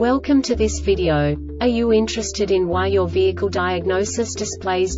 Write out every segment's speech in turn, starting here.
Welcome to this video. Are you interested in why your vehicle diagnosis displays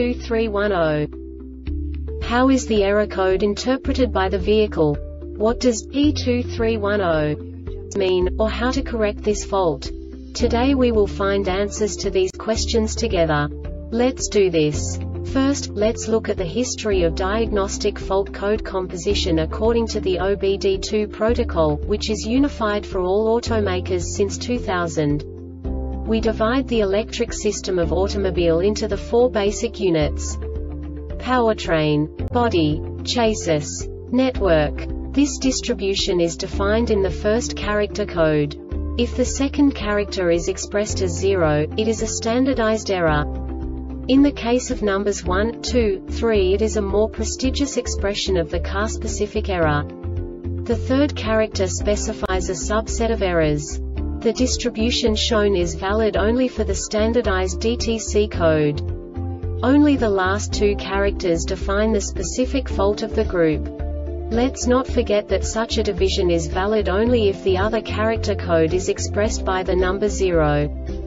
E2310? How is the error code interpreted by the vehicle? What does E2310 mean, or how to correct this fault? Today we will find answers to these questions together. Let's do this. First, let's look at the history of diagnostic fault code composition according to the OBD2 protocol, which is unified for all automakers since 2000. We divide the electric system of automobile into the four basic units: powertrain, body, chassis, network. This distribution is defined in the first character code. If the second character is expressed as 0, it is a standardized error. In the case of numbers 1, 2, 3, it is a more prestigious expression of the car-specific error. The third character specifies a subset of errors. The distribution shown is valid only for the standardized DTC code. Only the last two characters define the specific fault of the group. Let's not forget that such a division is valid only if the other character code is expressed by the number 0.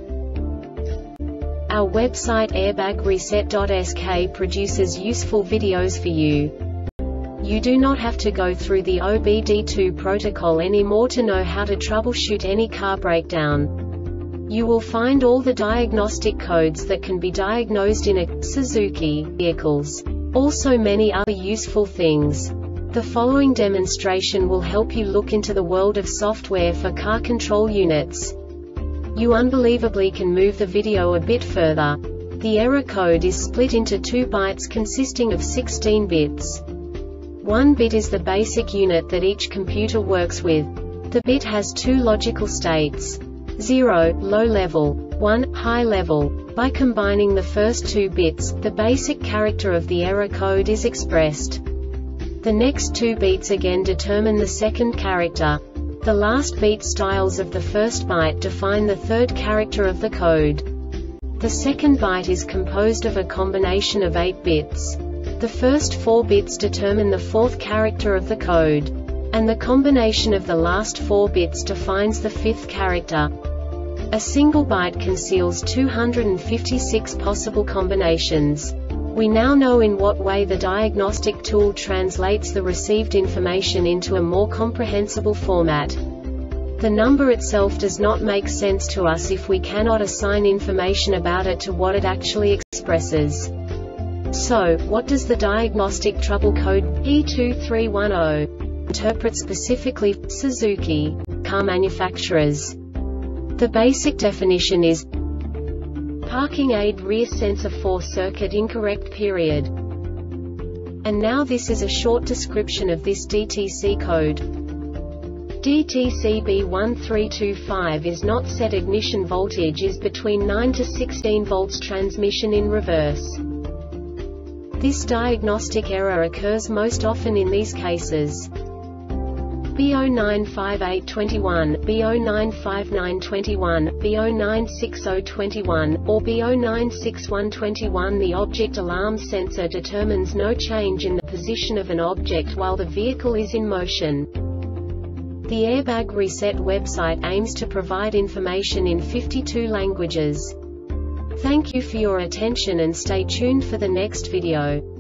Our website airbagreset.sk produces useful videos for you. You do not have to go through the OBD2 protocol anymore to know how to troubleshoot any car breakdown. You will find all the diagnostic codes that can be diagnosed in a Suzuki vehicles. Also many other useful things. The following demonstration will help you look into the world of software for car control units. You unbelievably can move the video a bit further. The error code is split into 2 bytes consisting of 16 bits. 1 bit is the basic unit that each computer works with. The bit has 2 logical states: 0, low level, 1, high level. By combining the first 2 bits, the basic character of the error code is expressed. The next 2 beats again determine the second character. The last beat styles of the first byte define the third character of the code. The second byte is composed of a combination of 8 bits. The first 4 bits determine the fourth character of the code. And the combination of the last 4 bits defines the fifth character. A single byte conceals 256 possible combinations. We now know in what way the diagnostic tool translates the received information into a more comprehensible format. The number itself does not make sense to us if we cannot assign information about it to what it actually expresses. So, what does the diagnostic trouble code E2310 interpret specifically for Suzuki car manufacturers? The basic definition is parking aid rear sensor 4 circuit incorrect period. And now this is a short description of this DTC code. DTC B1325 is not set. Ignition voltage is between 9 to 16 volts. Transmission in reverse. This diagnostic error occurs most often in these cases: B095821, B095921, B096021, or B096121. The object alarm sensor determines no change in the position of an object while the vehicle is in motion. The Airbag Reset website aims to provide information in 52 languages. Thank you for your attention and stay tuned for the next video.